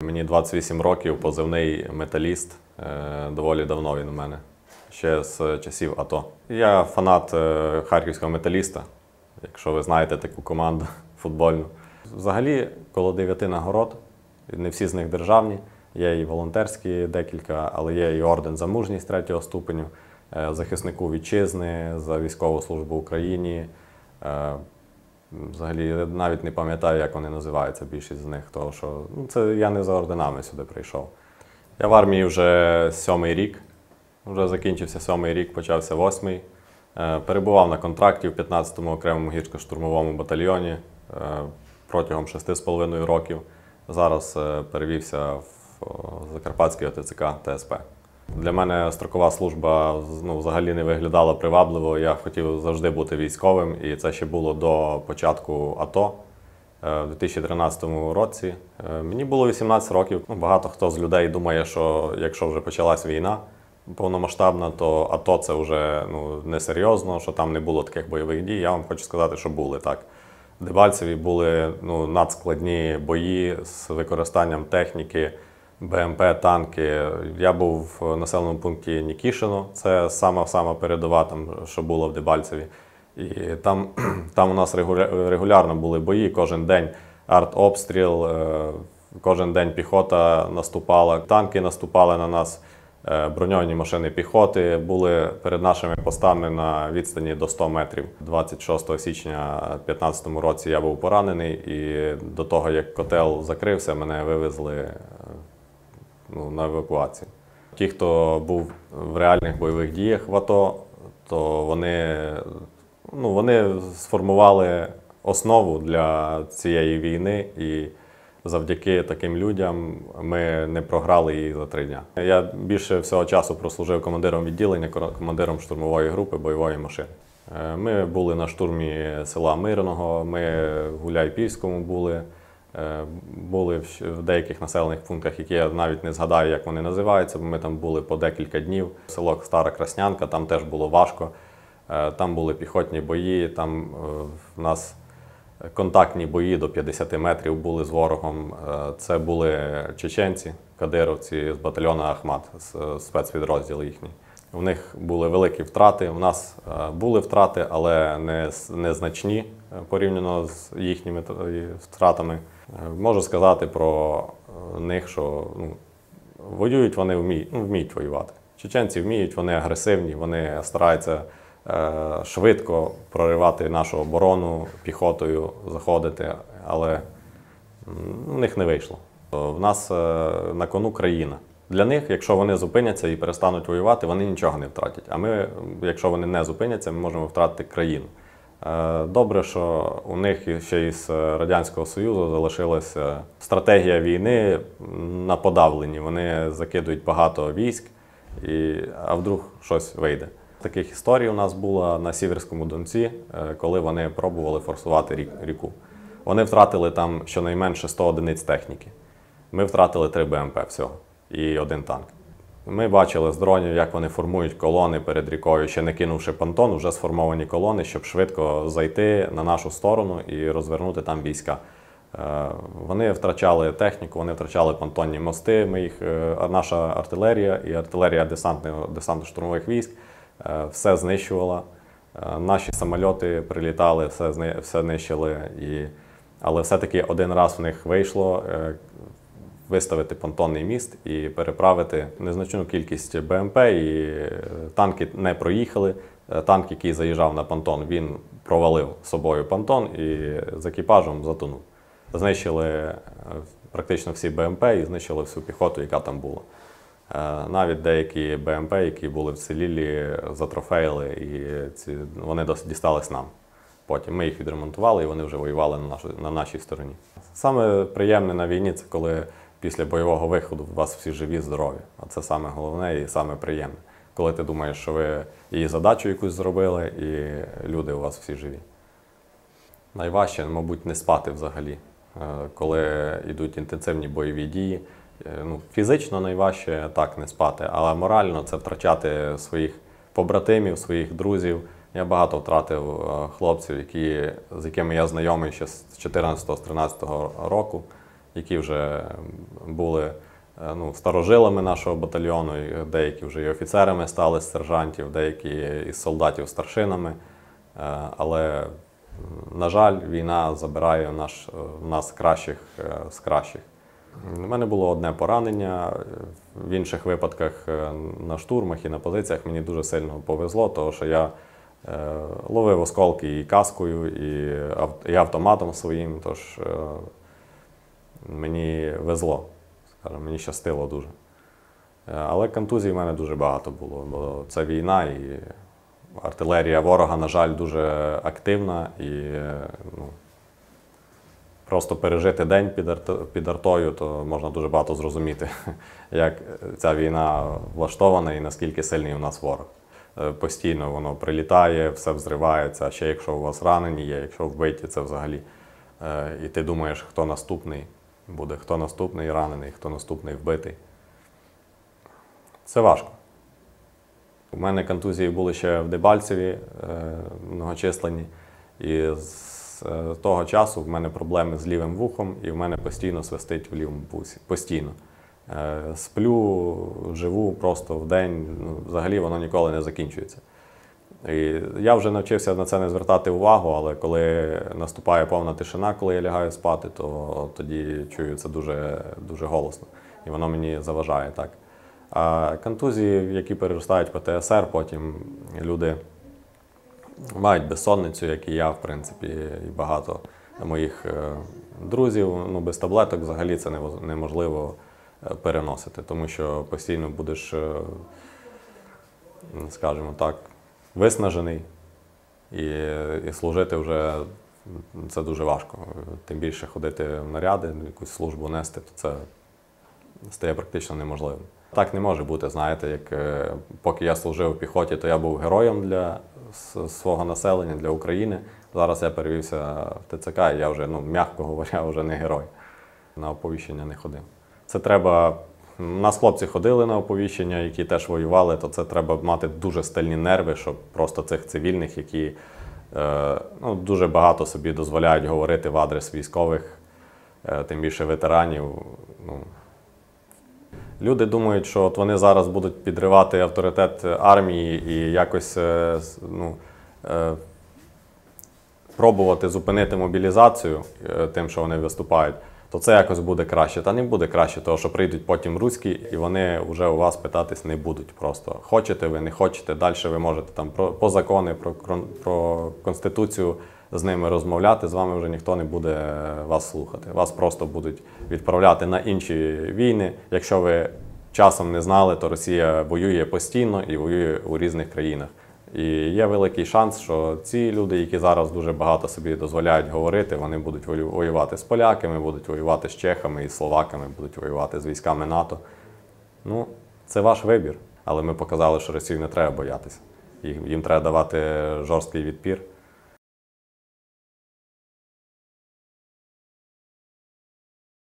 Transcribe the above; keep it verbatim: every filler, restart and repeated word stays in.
Мені двадцять вісім років, позивний металіст. Доволі давно він у мене, ще з часів АТО. Я фанат харківського металіста, якщо ви знаєте таку команду футбольну. Взагалі, коло дев'яти нагород, не всі з них державні. Є і волонтерські декілька, але є і орден за мужність третього ступеню, захиснику вітчизни, за військову службу в Україні. Взагалі, навіть не пам'ятаю, як вони називаються, більшість з них, тому що ну, це я не за орденами сюди прийшов. Я в армії вже сьомий рік, вже закінчився сьомий рік, почався восьмий. Перебував на контракті в п'ятнадцятому окремому гірсько-штурмовому батальйоні протягом шести з половиною років. Зараз перевівся в Закарпатський ОТЦК ТСП. Для мене строкова служба ну, взагалі не виглядала привабливо. Я хотів завжди бути військовим, і це ще було до початку АТО. У дві тисячі тринадцятому році мені було вісімнадцять років. Ну, багато хто з людей думає, що якщо вже почалась війна повномасштабна, то АТО це вже ну, несерйозно, що там не було таких бойових дій. Я вам хочу сказати, що були так. В Дебальцеві були ну, надскладні бої з використанням техніки, БМП, танки. Я був в населеному пункті Нікішино, це сама-сама передова, там, що було в Дебальцеві. І там, там у нас регулярно були бої, кожен день артобстріл, кожен день піхота наступала, танки наступали на нас, броньовані машини піхоти були перед нашими постами на відстані до ста метрів. двадцять шостого січня дві тисячі п'ятнадцятому році я був поранений, і до того, як котел закрився, мене вивезли ну, на евакуацію. Ті, хто був в реальних бойових діях в АТО, то вони, ну, вони сформували основу для цієї війни, і завдяки таким людям ми не програли її за три дня. Я більше всього часу прослужив командиром відділення, командиром штурмової групи бойової машини. Ми були на штурмі села Мирного, ми в Гуляйпільському були, були в деяких населених пунктах, які я навіть не згадаю, як вони називаються, бо ми там були по декілька днів. Село Стара Краснянка, там теж було важко, там були піхотні бої, там в нас контактні бої до п'ятдесяти метрів були з ворогом. Це були чеченці, кадировці з батальйону Ахмат, спецпідрозділ їхній. У них були великі втрати, у нас були втрати, але не, не значні порівняно з їхніми втратами. Можу сказати про них, що ну, воюють вони вміють, ну, вміють воювати. Чеченці вміють, вони агресивні, вони стараються е, швидко проривати нашу оборону, піхотою заходити, але у них не вийшло. В нас е, на кону країна. Для них, якщо вони зупиняться і перестануть воювати, вони нічого не втратять. А ми, якщо вони не зупиняться, ми можемо втратити країну. Добре, що у них ще із Радянського Союзу залишилася стратегія війни на подавленні. Вони закидують багато військ, і, а вдруг щось вийде. Таких історій у нас було на Сіверському Донці, коли вони пробували форсувати ріку. Вони втратили там щонайменше сто одиниць техніки. Ми втратили три БМП всього і один танк. Ми бачили з дронів, як вони формують колони перед рікою, ще не кинувши понтон, вже сформовані колони, щоб швидко зайти на нашу сторону і розвернути там війська. Вони втрачали техніку, вони втрачали понтонні мости, ми їх, наша артилерія і артилерія десантно-штурмових військ все знищувала. Наші самольоти прилітали, все, все нищили, і... але все-таки один раз в них вийшло виставити понтонний міст і переправити незначну кількість БМП, і танки не проїхали. Танк, який заїжджав на понтон, він провалив собою понтон і з екіпажем затонув. Знищили практично всі БМП і знищили всю піхоту, яка там була. Навіть деякі БМП, які були вцілілі, затрофеїли, і ці, вони дістались нам. Потім ми їх відремонтували, і вони вже воювали на, нашу, на нашій стороні. Саме приємне на війні – це коли після бойового виходу у вас всі живі, здорові. А це саме головне і саме приємне. Коли ти думаєш, що ви її задачу якусь зробили, і люди у вас всі живі. Найважче, мабуть, не спати взагалі, коли йдуть інтенсивні бойові дії. Ну, фізично найважче так не спати, але морально це втрачати своїх побратимів, своїх друзів. Я багато втратив хлопців, які, з якими я знайомий ще з чотирнадцятого-тринадцятого року. які вже були ну, старожилами нашого батальйону, деякі вже і офіцерами стали з сержантів, деякі із солдатів старшинами. Але, на жаль, війна забирає наш, нас кращих з кращих. У мене було одне поранення, в інших випадках на штурмах і на позиціях мені дуже сильно повезло, тому що я ловив осколки і каскою, і автоматом своїм, тож мені везло, скажімо, мені щастило дуже. Але контузій в мене дуже багато було, бо це війна і артилерія ворога, на жаль, дуже активна і ну, просто пережити день під, арт... під артою, то можна дуже багато зрозуміти, як ця війна влаштована і наскільки сильний у нас ворог. Постійно воно прилітає, все взривається, ще якщо у вас ранені є, якщо вбиті, це взагалі. І ти думаєш, хто наступний буде, хто наступний ранений, хто наступний вбитий. Це важко. У мене контузії були ще в Дебальцеві многочисленні, і з того часу в мене проблеми з лівим вухом, і в мене постійно свистить в лівому вусі. Постійно. Сплю, живу просто в день, ну, взагалі воно ніколи не закінчується. І я вже навчився на це не звертати увагу, але коли наступає повна тишина, коли я лягаю спати, то тоді чую це дуже, дуже голосно. І воно мені заважає так. А контузії, які переростають в Пе Те Ес Ер, потім люди мають безсонницю, як і я, в принципі, і багато моїх друзів. Ну, без таблеток взагалі це неможливо переносити, тому що постійно будеш, скажімо так, виснажений і, і служити вже це дуже важко. Тим більше ходити в наряди, якусь службу нести, то це стає практично неможливим. Так не може бути, знаєте, як поки я служив у піхоті, то я був героєм для свого населення, для України. Зараз я перевівся в Те Це Ка, і я вже, ну, м'яко говоря, вже не герой. На оповіщення не ходив. Це треба... У нас хлопці ходили на оповіщення, які теж воювали, то це треба мати дуже стальні нерви, щоб просто цих цивільних, які е, ну, дуже багато собі дозволяють говорити в адрес військових, е, тим більше ветеранів. Ну, люди думають, що от вони зараз будуть підривати авторитет армії і якось е, ну, е, пробувати зупинити мобілізацію е, тим, що вони виступають. То це якось буде краще. Та не буде краще, тому що прийдуть потім руські, і вони вже у вас питатись не будуть просто. Хочете ви, не хочете, далі ви можете там про, по закони, про, про Конституцію з ними розмовляти, з вами вже ніхто не буде вас слухати. Вас просто будуть відправляти на інші війни. Якщо ви часом не знали, то Росія воює постійно і воює у різних країнах. І є великий шанс, що ці люди, які зараз дуже багато собі дозволяють говорити, вони будуть воювати з поляками, будуть воювати з чехами і словаками, будуть воювати з військами НАТО. Ну, це ваш вибір. Але ми показали, що Росію не треба боятися. Їм треба давати жорсткий відпір.